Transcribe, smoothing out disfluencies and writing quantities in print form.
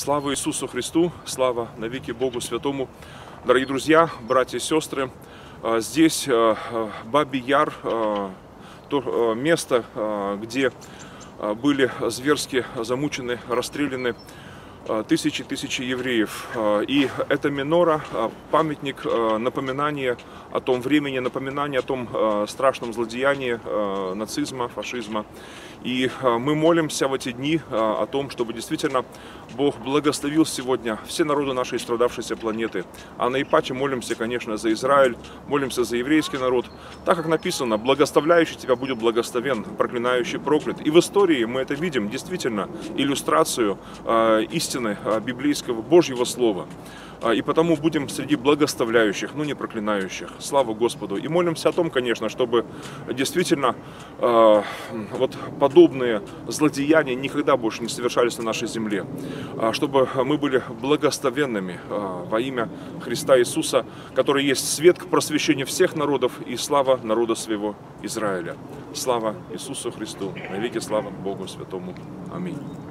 Слава Иисусу Христу, слава навеки Богу Святому. Дорогие друзья, братья и сестры, здесь Бабий-Яр, то место, где были зверски замучены, расстреляны тысячи евреев. И эта минора, памятник, напоминание о том времени, напоминание о том страшном злодеянии нацизма, фашизма. И мы молимся в эти дни о том, чтобы действительно Бог благословил сегодня все народы нашей страдавшейся планеты. А наипаче молимся, конечно, за Израиль, молимся за еврейский народ. Так как написано, благословляющий тебя будет благословен, проклинающий проклят. И в истории мы это видим, действительно, иллюстрацию истины библейского Божьего Слова. И потому будем среди благословляющих, но не проклинающих. Слава Господу. И молимся о том, конечно, чтобы действительно вот подобные злодеяния никогда больше не совершались на нашей земле. Чтобы мы были благословенными во имя Христа Иисуса, который есть свет к просвещению всех народов и слава народа своего Израиля. Слава Иисусу Христу. Навеки слава Богу Святому. Аминь.